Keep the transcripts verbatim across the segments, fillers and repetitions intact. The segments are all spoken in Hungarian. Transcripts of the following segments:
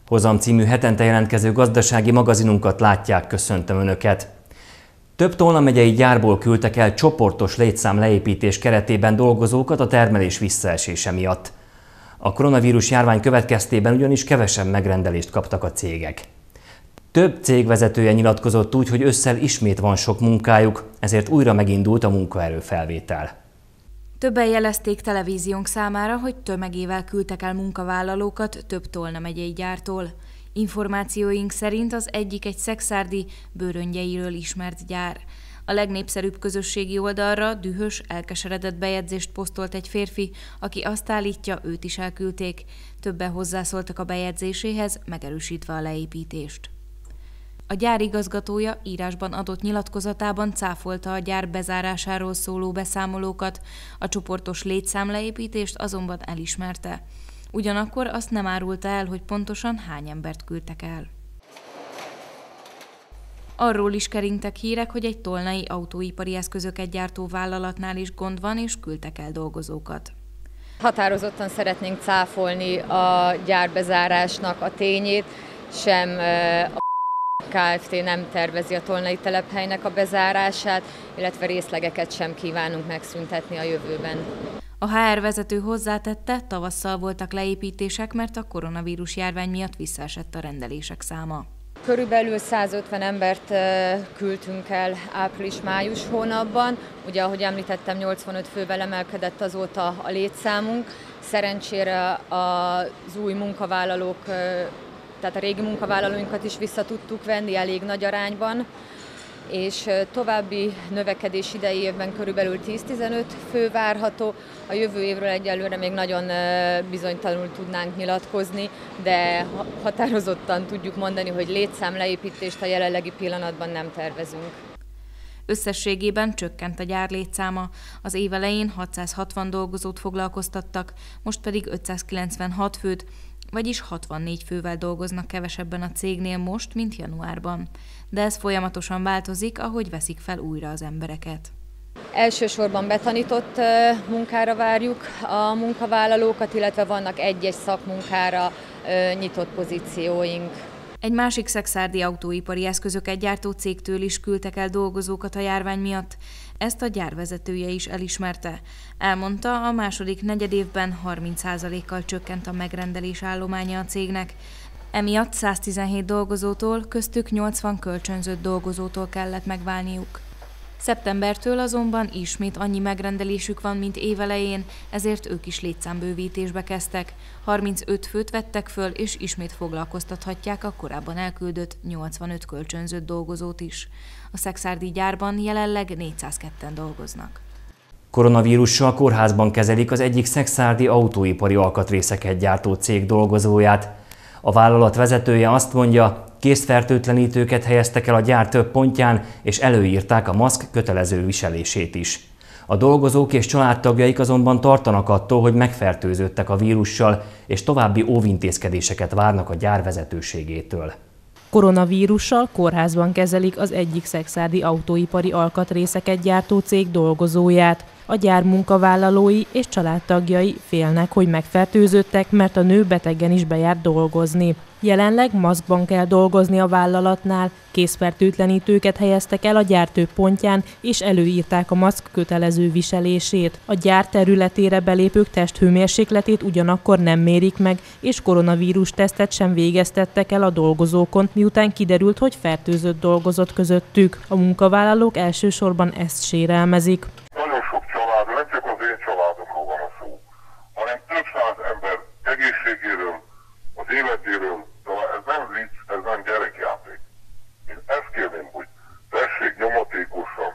Hozam című hetente jelentkező gazdasági magazinunkat látják, köszöntöm Önöket. Több Tolna megyei gyárból küldtek el csoportos létszám leépítés keretében dolgozókat a termelés visszaesése miatt. A koronavírus járvány következtében ugyanis kevesebb megrendelést kaptak a cégek. Több cég vezetője nyilatkozott úgy, hogy ősszel ismét van sok munkájuk, ezért újra megindult a munkaerőfelvétel. Többen jelezték televíziónk számára, hogy tömegével küldtek el munkavállalókat több Tolna megyei gyártól. Információink szerint az egyik egy szekszárdi Bőröngyeiről ismert gyár. A legnépszerűbb közösségi oldalra dühös, elkeseredett bejegyzést posztolt egy férfi, aki azt állítja, őt is elküldték. Többen hozzászóltak a bejegyzéséhez, megerősítve a leépítést. A gyár igazgatója írásban adott nyilatkozatában cáfolta a gyár bezárásáról szóló beszámolókat, a csoportos létszámleépítést azonban elismerte. Ugyanakkor azt nem árulta el, hogy pontosan hány embert küldtek el. Arról is keringtek hírek, hogy egy tolnai autóipari eszközöket gyártó vállalatnál is gond van, és küldtek el dolgozókat. Határozottan szeretnénk cáfolni a gyárbezárásnak a tényét, sem a Kft. Nem tervezi a tolnai telephelynek a bezárását, illetve részlegeket sem kívánunk megszüntetni a jövőben. A há er vezető hozzátette, tavasszal voltak leépítések, mert a koronavírus járvány miatt visszaesett a rendelések száma. Körülbelül százötven embert küldtünk el április-május hónapban. Ugye, ahogy említettem, nyolcvanöt fővel emelkedett azóta a létszámunk. Szerencsére az új munkavállalók, tehát a régi munkavállalóinkat is vissza tudtuk venni elég nagy arányban, és további növekedés idei évben körülbelül tíz-tizenöt fő várható. A jövő évről egyelőre még nagyon bizonytalanul tudnánk nyilatkozni, de határozottan tudjuk mondani, hogy létszámleépítést a jelenlegi pillanatban nem tervezünk. Összességében csökkent a gyár létszáma. Az év elején hatszázhatvan dolgozót foglalkoztattak, most pedig ötszázkilencvenhat főt, vagyis hatvannégy fővel dolgoznak kevesebben a cégnél most, mint januárban. De ez folyamatosan változik, ahogy veszik fel újra az embereket. Elsősorban betanított munkára várjuk a munkavállalókat, illetve vannak egy-egy szakmunkára nyitott pozícióink. Egy másik szekszárdi autóipari eszközöket gyártó cégtől is küldtek el dolgozókat a járvány miatt. Ezt a gyár vezetője is elismerte. Elmondta, a második negyedévben harminc százalékkal csökkent a megrendelés állománya a cégnek. Emiatt száztizenhét dolgozótól, köztük nyolcvan kölcsönzött dolgozótól kellett megválniuk. Szeptembertől azonban ismét annyi megrendelésük van, mint évelején, ezért ők is létszámbővítésbe kezdtek. harmincöt főt vettek föl, és ismét foglalkoztathatják a korábban elküldött nyolcvanöt kölcsönzött dolgozót is. A szekszárdi gyárban jelenleg négyszázketten dolgoznak. Koronavírussal kórházban kezelik az egyik szekszárdi autóipari alkatrészeket gyártó cég dolgozóját. A vállalat vezetője azt mondja, készfertőtlenítőket helyeztek el a gyár több pontján, és előírták a maszk kötelező viselését is. A dolgozók és családtagjaik azonban tartanak attól, hogy megfertőződtek a vírussal, és további óvintézkedéseket várnak a gyár vezetőségétől. Koronavírussal kórházban kezelik az egyik szekszárdi autóipari alkatrészeket gyártó cég dolgozóját. A gyár munkavállalói és családtagjai félnek, hogy megfertőződtek, mert a nő betegen is bejárt dolgozni. Jelenleg maszkban kell dolgozni a vállalatnál, készfertőtlenítőket helyeztek el a gyár több pontján, és előírták a maszk kötelező viselését. A gyár területére belépők testhőmérsékletét ugyanakkor nem mérik meg, és koronavírus tesztet sem végeztettek el a dolgozókon, miután kiderült, hogy fertőzött dolgozott közöttük. A munkavállalók elsősorban ezt sérelmezik. Nagyon sok család, nem csak az én családomról van a szó, hanem több száz ember egészségéről, az életéről, szóval ez nem vicc, ez nem gyerekjáték. Én ezt kérném, hogy tessék nyomatékosan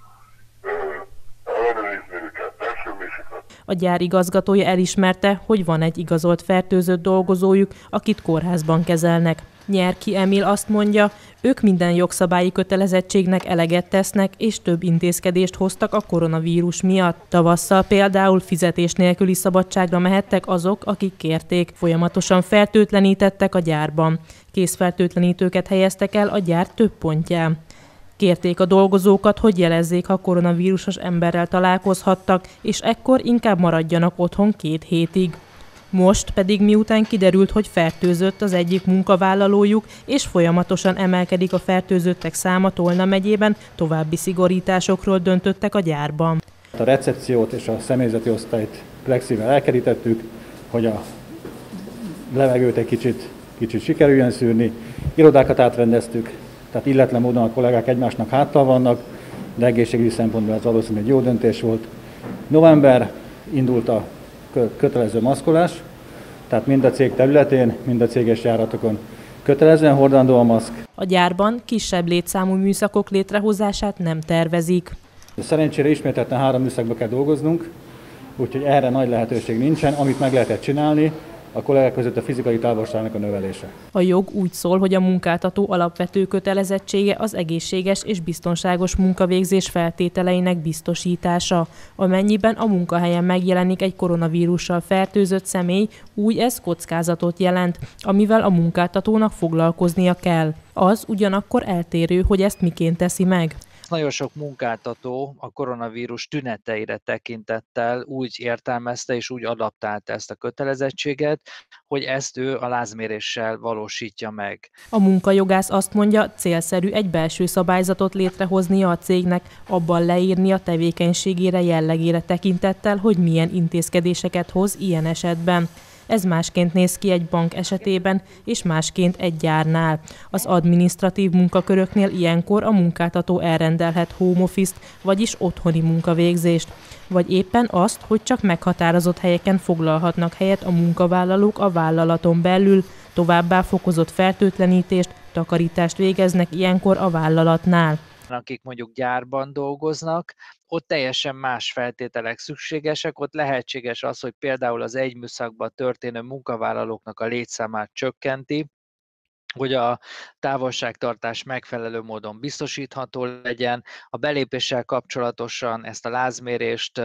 ellenőrizni őket, testhőmérséklet. A gyár igazgatója elismerte, hogy van egy igazolt fertőzött dolgozójuk, akit kórházban kezelnek. Nyerki Emil azt mondja, ők minden jogszabályi kötelezettségnek eleget tesznek, és több intézkedést hoztak a koronavírus miatt. Tavasszal például fizetés nélküli szabadságra mehettek azok, akik kérték. Folyamatosan fertőtlenítettek a gyárban. Készfertőtlenítőket helyeztek el a gyár több pontján. Kérték a dolgozókat, hogy jelezzék, ha koronavírusos emberrel találkozhattak, és ekkor inkább maradjanak otthon két hétig. Most pedig miután kiderült, hogy fertőzött az egyik munkavállalójuk, és folyamatosan emelkedik a fertőzöttek száma Tolna megyében, további szigorításokról döntöttek a gyárban. A recepciót és a személyzeti osztályt plexivel elkerítettük, hogy a levegőt egy kicsit, kicsit sikerüljön szűrni. Irodákat átrendeztük, tehát illetlen módon a kollégák egymásnak háttal vannak, de egészségügyi szempontból ez valószínűleg egy jó döntés volt. November indult a kötelező maszkolás, tehát mind a cég területén, mind a céges járatokon kötelezően hordandó a maszk. A gyárban kisebb létszámú műszakok létrehozását nem tervezik. De szerencsére ismételten három műszakba kell dolgoznunk, úgyhogy erre nagy lehetőség nincsen. Amit meg lehetett csinálni, a kollégák között a fizikai távolságnak a növelése. A jog úgy szól, hogy a munkáltató alapvető kötelezettsége az egészséges és biztonságos munkavégzés feltételeinek biztosítása. Amennyiben a munkahelyen megjelenik egy koronavírussal fertőzött személy, úgy ez kockázatot jelent, amivel a munkáltatónak foglalkoznia kell. Az ugyanakkor eltérő, hogy ezt miként teszi meg. Nagyon sok munkáltató a koronavírus tüneteire tekintettel úgy értelmezte és úgy adaptálta ezt a kötelezettséget, hogy ezt ő a lázméréssel valósítja meg. A munkajogász azt mondja, célszerű egy belső szabályzatot létrehoznia a cégnek, abban leírni a tevékenységére, jellegére tekintettel, hogy milyen intézkedéseket hoz ilyen esetben. Ez másként néz ki egy bank esetében, és másként egy gyárnál. Az adminisztratív munkaköröknél ilyenkor a munkáltató elrendelhet home office-t, vagyis otthoni munkavégzést, vagy éppen azt, hogy csak meghatározott helyeken foglalhatnak helyet a munkavállalók a vállalaton belül, továbbá fokozott fertőtlenítést, takarítást végeznek ilyenkor a vállalatnál. Akik mondjuk gyárban dolgoznak, ott teljesen más feltételek szükségesek, ott lehetséges az, hogy például az egy műszakban történő munkavállalóknak a létszámát csökkenti, hogy a távolságtartás megfelelő módon biztosítható legyen. A belépéssel kapcsolatosan ezt a lázmérést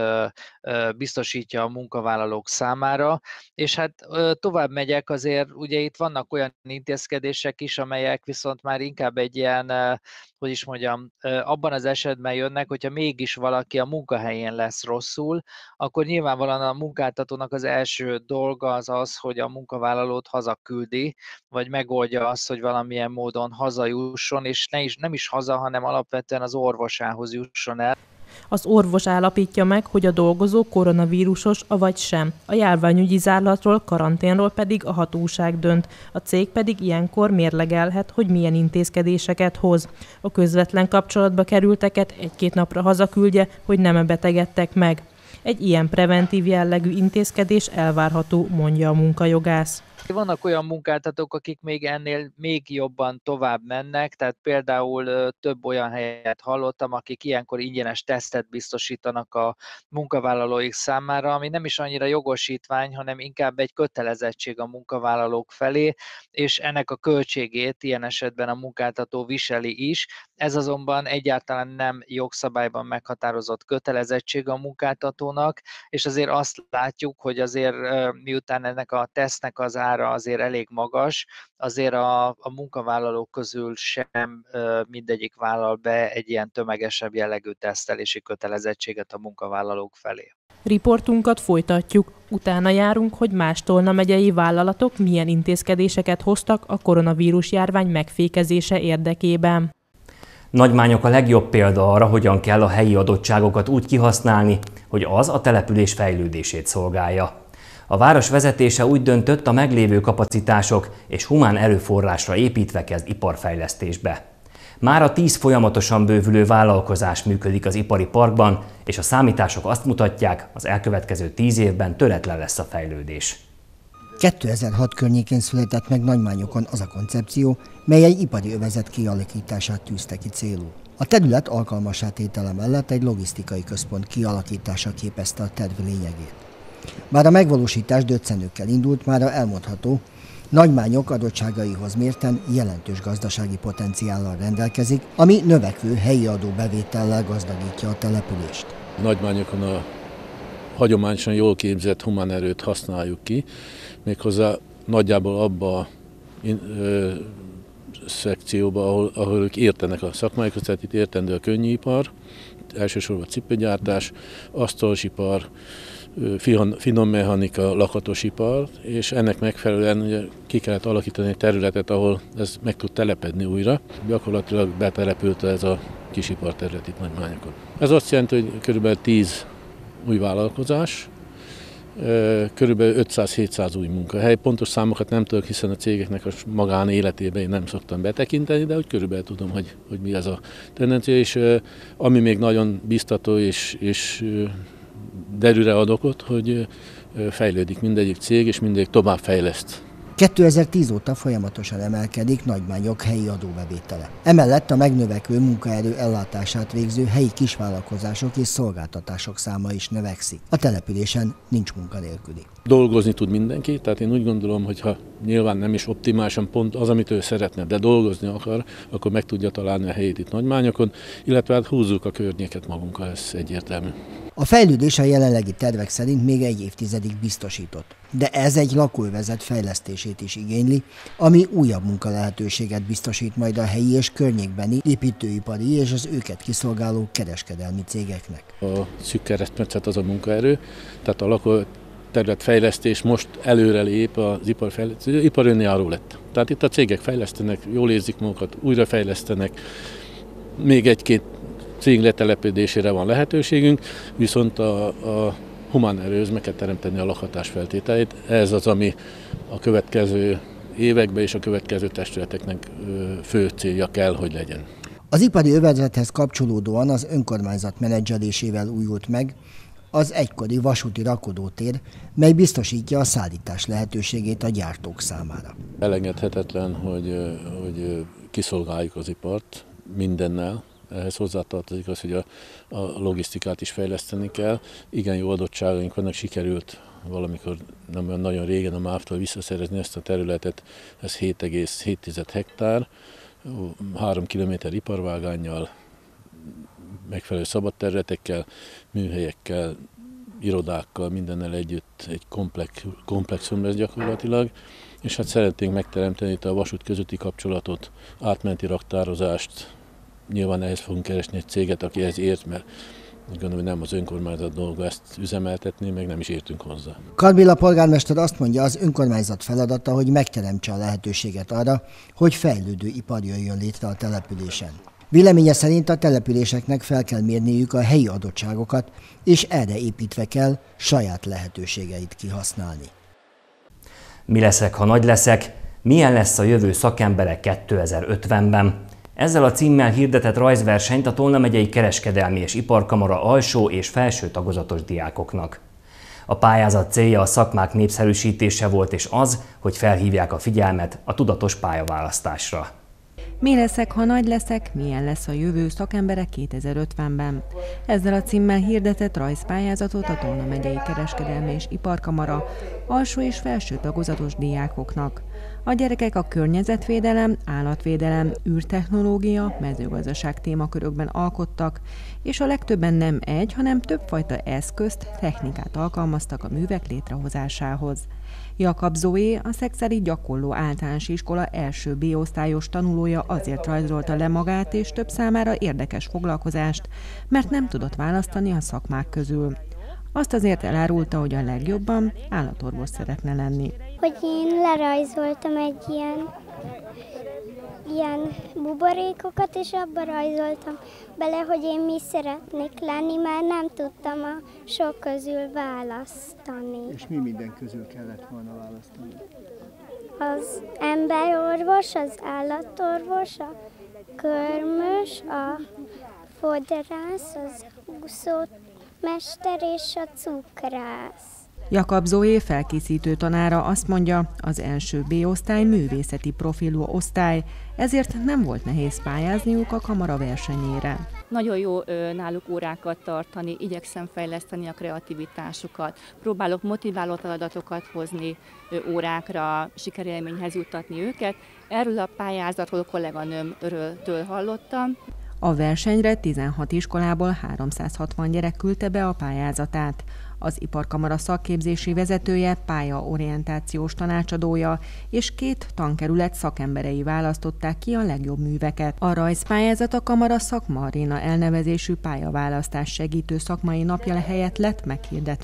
biztosítja a munkavállalók számára, és hát tovább megyek, azért ugye itt vannak olyan intézkedések is, amelyek viszont már inkább egy ilyen, hogy is mondjam, abban az esetben jönnek, hogyha mégis valaki a munkahelyén lesz rosszul, akkor nyilvánvalóan a munkáltatónak az első dolga az az, hogy a munkavállalót hazaküldi, vagy megoldja azt, hogy valamilyen módon hazajusson, és ne is, nem is haza, hanem alapvetően az orvosához jusson el. Az orvos állapítja meg, hogy a dolgozó koronavírusos, avagy sem. A járványügyi zárlatról, karanténról pedig a hatóság dönt. A cég pedig ilyenkor mérlegelhet, hogy milyen intézkedéseket hoz. A közvetlen kapcsolatba kerülteket egy-két napra hazaküldje, hogy nem betegedtek meg. Egy ilyen preventív jellegű intézkedés elvárható, mondja a munkajogász. Vannak olyan munkáltatók, akik még ennél még jobban tovább mennek, tehát például több olyan helyet hallottam, akik ilyenkor ingyenes tesztet biztosítanak a munkavállalóik számára, ami nem is annyira jogosítvány, hanem inkább egy kötelezettség a munkavállalók felé, és ennek a költségét ilyen esetben a munkáltató viseli is. Ez azonban egyáltalán nem jogszabályban meghatározott kötelezettség a munkáltatónak, és azért azt látjuk, hogy azért miután ennek a tesztnek az ára azért elég magas, azért a, a munkavállalók közül sem mindegyik vállal be egy ilyen tömegesebb jellegű tesztelési kötelezettséget a munkavállalók felé. Riportunkat folytatjuk, utána járunk, hogy más Tolna megyei vállalatok milyen intézkedéseket hoztak a koronavírus járvány megfékezése érdekében. Nagymányok a legjobb példa arra, hogyan kell a helyi adottságokat úgy kihasználni, hogy az a település fejlődését szolgálja. A város vezetése úgy döntött, a meglévő kapacitások és humán erőforrásra építve kezd iparfejlesztésbe. Mára tíz folyamatosan bővülő vállalkozás működik az ipari parkban, és a számítások azt mutatják, az elkövetkező tíz évben töretlen lesz a fejlődés. kétezer-hat környékén született meg Nagymányokon az a koncepció, mely egy ipari övezet kialakítását tűzte ki célul. A terület alkalmassá tétele mellett egy logisztikai központ kialakítása képezte a terv lényegét. Bár a megvalósítás döccenőkkel indult, mára elmondható, Nagymányok adottságaihoz mérten jelentős gazdasági potenciállal rendelkezik, ami növekvő helyi adóbevétellel gazdagítja a települést. Nagymányokon a hagyományosan jól képzett humán erőt használjuk ki, méghozzá nagyjából abba a ö, szekcióba, ahol, ahol ők értenek a szakmáikhoz, tehát itt értendő a könnyűipar, elsősorban cipőgyártás, asztalosipar, finom mechanika, lakatosipar, és ennek megfelelően ugye ki kellett alakítani egy területet, ahol ez meg tud telepedni újra. Gyakorlatilag betelepült ez a kisiparterület itt Nagymányokon. Ez azt jelenti, hogy körülbelül tíz új vállalkozás, körülbelül ötszáz-hétszáz új munkahely. Pontos számokat nem tudok, hiszen a cégeknek a magánéletében én nem szoktam betekinteni, de úgy körülbelül tudom, hogy, hogy mi ez a tendencia, és ami még nagyon biztató és, és derűre ad okot, hogy fejlődik mindegyik cég, és mindegyik tovább fejleszt. kétezer-tíz óta folyamatosan emelkedik Nagymányok helyi adóbevétele. Emellett a megnövekvő munkaerő ellátását végző helyi kisvállalkozások és szolgáltatások száma is növekszik. A településen nincs munkanélküli. Dolgozni tud mindenki, tehát én úgy gondolom, hogy ha nyilván nem is optimálisan pont az, amit ő szeretne, de dolgozni akar, akkor meg tudja találni a helyét itt Nagymányokon, illetve hát húzzuk a környéket magunkkal, ez egyértelmű. A fejlődés a jelenlegi tervek szerint még egy évtizedig biztosított, de ez egy lakóövezet fejlesztését is igényli, ami újabb munkalehetőséget biztosít majd a helyi és környékbeni építőipari és az őket kiszolgáló kereskedelmi cégeknek. A szűk keresztmetszet az a munkaerő, tehát a lakóterületfejlesztés most előrelép az iparfejlesztés, ipar önjáró lett. Tehát itt a cégek fejlesztenek, jól érzik magukat, újrafejlesztenek, még egy-két cég letelepedésére van lehetőségünk, viszont a, a humán erőhöz meg kell teremteni a lakhatás feltételeit. Ez az, ami a következő években és a következő testületeknek fő célja kell, hogy legyen. Az ipari övezethez kapcsolódóan az önkormányzat menedzselésével újult meg az egykori vasúti rakodótér, mely biztosítja a szállítás lehetőségét a gyártók számára. Elengedhetetlen, hogy, hogy kiszolgáljuk az ipart mindennel. Ehhez hozzátartozik az, hogy a, a logisztikát is fejleszteni kell. Igen jó adottságaink vannak, sikerült valamikor nem olyan nagyon régen a MÁV-tól visszaszerezni ezt a területet. Ez hét egész hét hektár, három kilométer iparvágánnyal, megfelelő szabad területekkel, műhelyekkel, irodákkal, mindennel együtt egy komplex, komplexum lesz gyakorlatilag. És hát szeretnénk megteremteni itt a vasút közötti kapcsolatot, átmenti raktározást. Nyilván ehhez fogunk keresni egy céget, aki ehhez ért, mert úgy gondolom, hogy nem az önkormányzat dolga ezt üzemeltetni, meg nem is értünk hozzá. Karbilla polgármester azt mondja, az önkormányzat feladata, hogy megteremtse a lehetőséget arra, hogy fejlődő ipar jöjjön létre a településen. Véleménye szerint a településeknek fel kell mérniük a helyi adottságokat, és erre építve kell saját lehetőségeit kihasználni. Mi leszek, ha nagy leszek? Milyen lesz a jövő szakembere kétezer-ötvenben? Ezzel a címmel hirdetett rajzversenyt a Tolna megyei Kereskedelmi és Iparkamara alsó és felső tagozatos diákoknak. A pályázat célja a szakmák népszerűsítése volt, és az, hogy felhívják a figyelmet a tudatos pályaválasztásra. Mi leszek, ha nagy leszek, milyen lesz a jövő szakembere kétezer-ötvenben? Ezzel a címmel hirdetett rajzpályázatot a Tolna megyei Kereskedelmi és Iparkamara alsó és felső tagozatos diákoknak. A gyerekek a környezetvédelem, állatvédelem, űrtechnológia, mezőgazdaság témakörökben alkottak, és a legtöbben nem egy, hanem többfajta eszközt, technikát alkalmaztak a művek létrehozásához. Jakab Zoé, a Szexádi Gyakorló Általános Iskola első B-osztályos tanulója azért rajzolta le magát és több számára érdekes foglalkozást, mert nem tudott választani a szakmák közül. Azt azért elárulta, hogy a legjobban állatorvos szeretne lenni. Hogy én lerajzoltam egy ilyen, ilyen buborékokat, és abba rajzoltam bele, hogy én mi szeretnék lenni, mert nem tudtam a sok közül választani. És mi minden közül kellett volna választani? Az emberorvos, az állatorvos, a körmös, a fodrász, az úszómester és a cukrász. Jakab Zoé felkészítő tanára azt mondja, az első B-osztály művészeti profilú osztály, ezért nem volt nehéz pályázniuk a kamara versenyére. Nagyon jó náluk órákat tartani, igyekszem fejleszteni a kreativitásukat, próbálok motiváló feladatokat hozni órákra, sikerélményhez juttatni őket. Erről a pályázatról kolléganőmtől hallottam. A versenyre tizenhat iskolából háromszázhatvan gyerek küldte be a pályázatát. Az Iparkamara szakképzési vezetője, pályaorientációs tanácsadója és két tankerület szakemberei választották ki a legjobb műveket. A rajzpályázat a Kamara Szakma Aréna elnevezésű pályaválasztás segítő szakmai napja helyett lett meghirdetve.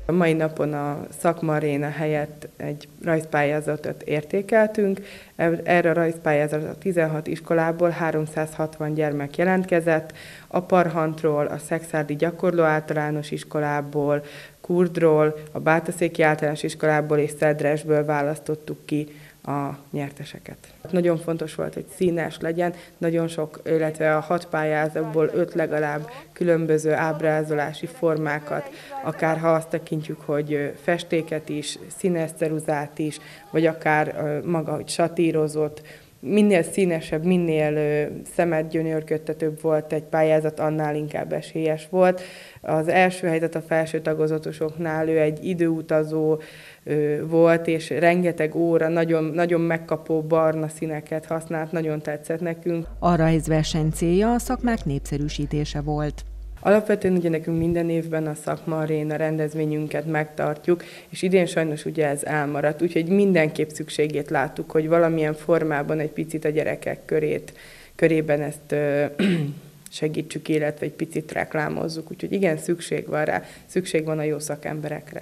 A mai napon a szakmaréna helyett egy rajzpályázatot értékeltünk. Erre a rajzpályázatra tizenhat iskolából háromszázhatvan gyermek jelentkezett. A Parhantról, a Szekszárdi Gyakorló Általános Iskolából, Kurdról, a Bátaszéki Általános Iskolából és Szedresből választottuk ki a nyerteseket. Nagyon fontos volt, hogy színes legyen, nagyon sok, illetve a hat pályázatból öt legalább különböző ábrázolási formákat, akár ha azt tekintjük, hogy festéket is, színes ceruzát is, vagy akár maga, hogy satírozott, minél színesebb, minél szemet gyönyörködtetőbb volt egy pályázat, annál inkább esélyes volt. Az első helyzet a felső tagozatosoknál ő egy időutazó volt, és rengeteg óra, nagyon, nagyon megkapó barna színeket használt, nagyon tetszett nekünk. A rajzverseny célja a szakmák népszerűsítése volt. Alapvetően ugye nekünk minden évben a szakmaréna rendezvényünket megtartjuk, és idén sajnos ugye ez elmaradt, úgyhogy mindenképp szükségét láttuk, hogy valamilyen formában egy picit a gyerekek körét, körében ezt ö, segítsük, illetve egy picit reklámozzuk, úgyhogy igen, szükség van rá, szükség van a jó szakemberekre.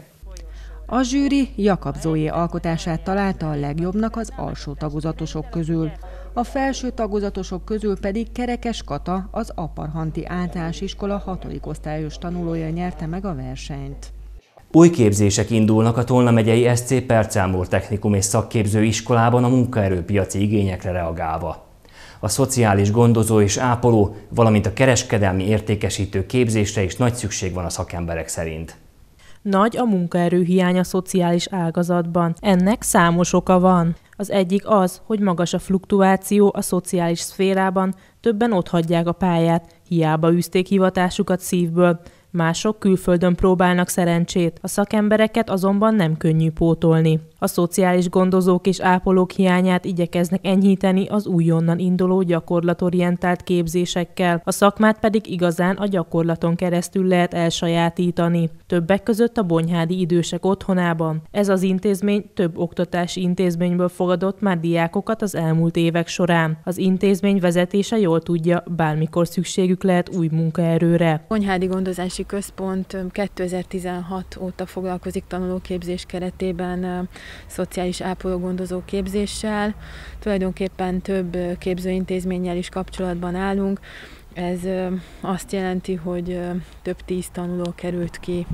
A zsűri Jakab Zoé alkotását találta a legjobbnak az alsó tagozatosok közül. A felső tagozatosok közül pedig Kerekes Kata, az Aparhanti Általános Iskola hatodik osztályos tanulója nyerte meg a versenyt. Új képzések indulnak a Tolna megyei es cé Percelmúr Technikum és Szakképző Iskolában a munkaerőpiaci igényekre reagálva. A szociális gondozó és ápoló, valamint a kereskedelmi értékesítő képzésre is nagy szükség van a szakemberek szerint. Nagy a munkaerőhiány a szociális ágazatban. Ennek számos oka van. Az egyik az, hogy magas a fluktuáció a szociális szférában, többen otthagyják a pályát, hiába űzték hivatásukat szívből. Mások külföldön próbálnak szerencsét, a szakembereket azonban nem könnyű pótolni. A szociális gondozók és ápolók hiányát igyekeznek enyhíteni az újonnan induló gyakorlatorientált képzésekkel, a szakmát pedig igazán a gyakorlaton keresztül lehet elsajátítani. Többek között a Bonyhádi Idősek Otthonában. Ez az intézmény több oktatási intézményből fogadott már diákokat az elmúlt évek során. Az intézmény vezetése jól tudja, bármikor szükségük lehet új munkaerőre. Bonyhádi Gondozási Központ kétezer-tizenhat óta foglalkozik tanulóképzés keretében szociális ápoló-gondozó képzéssel. Tulajdonképpen több képzőintézménnyel is kapcsolatban állunk. Ez azt jelenti, hogy több tíz tanuló került ki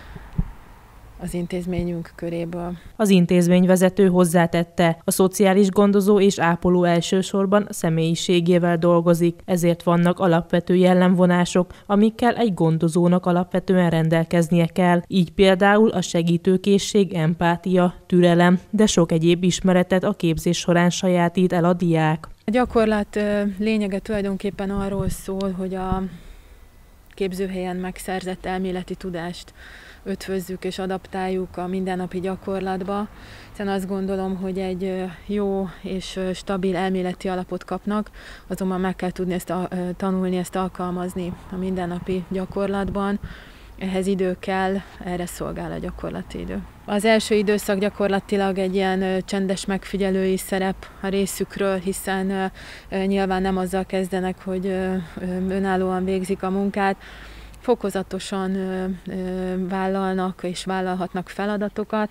az intézményünk köréből. Az intézményvezető hozzátette, a szociális gondozó és ápoló elsősorban személyiségével dolgozik, ezért vannak alapvető jellemvonások, amikkel egy gondozónak alapvetően rendelkeznie kell, így például a segítőkészség, empátia, türelem, de sok egyéb ismeretet a képzés során sajátít el a diák. A gyakorlat lényege tulajdonképpen arról szól, hogy a képzőhelyen megszerzett elméleti tudást ötvözzük és adaptáljuk a mindennapi gyakorlatba, hiszen azt gondolom, hogy egy jó és stabil elméleti alapot kapnak, azonban meg kell tudni ezt a, tanulni, ezt alkalmazni a mindennapi gyakorlatban. Ehhez idő kell, erre szolgál a gyakorlati idő. Az első időszak gyakorlatilag egy ilyen csendes megfigyelői szerep a részükről, hiszen nyilván nem azzal kezdenek, hogy önállóan végzik a munkát, fokozatosan ö, ö, vállalnak és vállalhatnak feladatokat,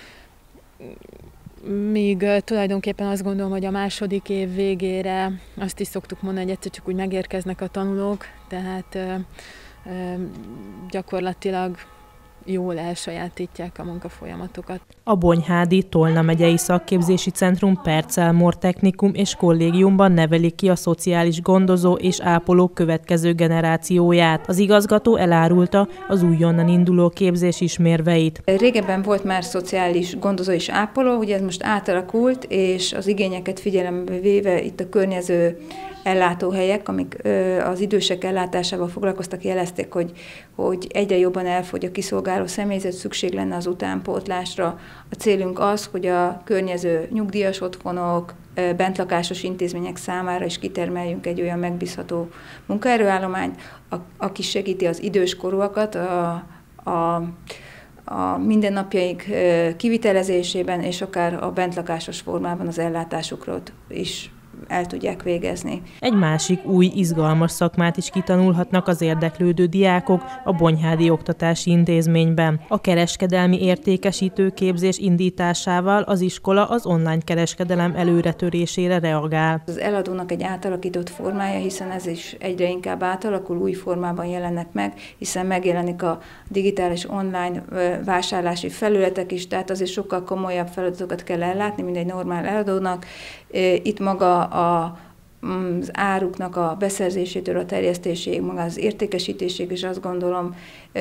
míg ö, tulajdonképpen azt gondolom, hogy a második év végére azt is szoktuk mondani, hogy egyszer csak úgy megérkeznek a tanulók, tehát ö, ö, gyakorlatilag jól elsajátítják a munkafolyamatokat. A Bonyhádi Tolna megyei szakképzési centrum Percelmúr Technikum és Kollégiumban nevelik ki a szociális gondozó és ápolók következő generációját. Az igazgató elárulta az újonnan induló képzés ismérveit. Régebben volt már szociális gondozó és ápoló, ugye ez most átalakult, és az igényeket figyelembe véve itt a környező ellátóhelyek, amik az idősek ellátásával foglalkoztak, jelezték, hogy, hogy egyre jobban elfogy a kiszolgáló személyzet, szükség lenne az utánpótlásra. A célunk az, hogy a környező nyugdíjas otthonok, bentlakásos intézmények számára is kitermeljünk egy olyan megbízható munkaerőállományt, aki segíti az időskorúakat a, a a mindennapjaik kivitelezésében, és akár a bentlakásos formában az ellátásukról is el tudják végezni. Egy másik új, izgalmas szakmát is kitanulhatnak az érdeklődő diákok a Bonyhádi Oktatási Intézményben. A kereskedelmi értékesítő képzés indításával az iskola az online kereskedelem előretörésére reagál. Az eladónak egy átalakított formája, hiszen ez is egyre inkább átalakul, új formában jelennek meg, hiszen megjelenik a digitális online vásárlási felületek is, tehát azért sokkal komolyabb feladatokat kell ellátni, mint egy normál eladónak. Itt maga a az áruknak a beszerzésétől a terjesztéséig, maga az értékesítésig, és azt gondolom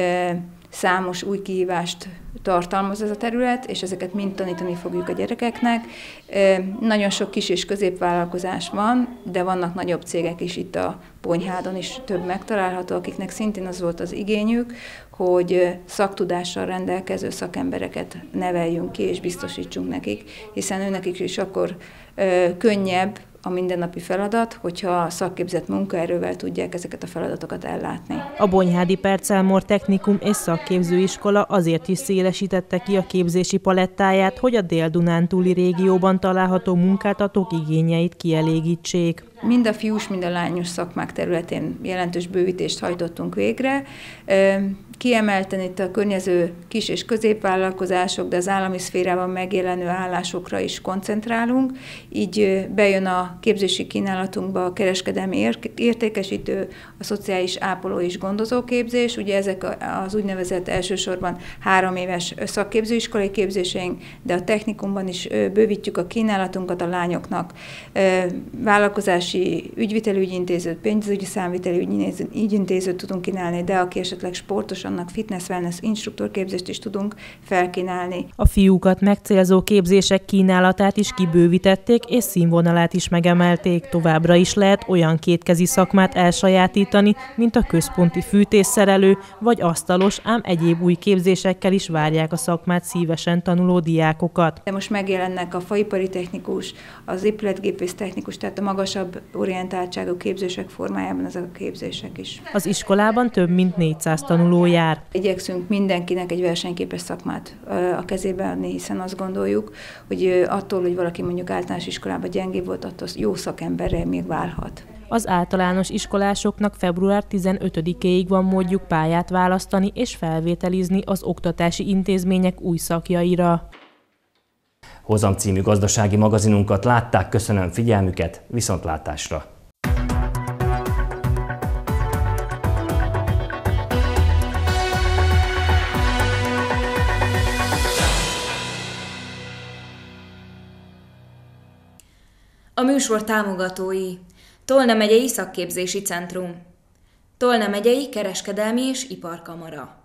számos új kihívást tartalmaz ez a terület, és ezeket mind tanítani fogjuk a gyerekeknek. Nagyon sok kis és középvállalkozás van, de vannak nagyobb cégek is itt a Bonyhádon is több megtalálható, akiknek szintén az volt az igényük, hogy szaktudással rendelkező szakembereket neveljünk ki és biztosítsunk nekik, hiszen őnekik is akkor könnyebb a mindennapi feladat, hogyha szakképzett munkaerővel tudják ezeket a feladatokat ellátni. A Bonyhádi Percelmor Technikum és Szakképzőiskola azért is szélesítette ki a képzési palettáját, hogy a Dél-Dunántúli régióban található munkáltatók igényeit kielégítsék. Mind a fiús, mind a lányos szakmák területén jelentős bővítést hajtottunk végre. Kiemelten itt a környező kis- és középvállalkozások, de az állami szférában megjelenő állásokra is koncentrálunk. Így bejön a képzési kínálatunkba a kereskedelmi értékesítő, a szociális ápoló és gondozóképzés. Ugye ezek az úgynevezett elsősorban három éves szakképzőiskolai képzéseink, de a technikumban is bővítjük a kínálatunkat a lányoknak. Vállalkozási ügyvitelügyintézőt, pénzügyi számviteli ügyintézőt tudunk kínálni, de aki esetleg sportos, annak fitness, wellness, instruktorképzést is tudunk felkínálni. A fiúkat megcélzó képzések kínálatát is kibővítették, és színvonalát is megemelték. Továbbra is lehet olyan kétkezi szakmát elsajátítani, mint a központi fűtésszerelő vagy asztalos, ám egyéb új képzésekkel is várják a szakmát szívesen tanuló diákokat. De most megjelennek a faipari technikus, az épületgépész technikus, tehát a magasabb orientáltságú képzések formájában ezek a képzések is. Az iskolában több mint négyszáz tanuló jár. Igyekszünk mindenkinek egy versenyképes szakmát a kezébe adni, hiszen azt gondoljuk, hogy attól, hogy valaki mondjuk általános iskolában gyengébb volt, attól jó szakemberre még válhat. Az általános iskolásoknak február tizenötödikéig van módjuk pályát választani és felvételizni az oktatási intézmények új szakjaira. Hozam című gazdasági magazinunkat látták, köszönöm figyelmüket, viszontlátásra! A műsor támogatói: Tolna megyei Szakképzési Centrum, Tolna megyei Kereskedelmi és Iparkamara.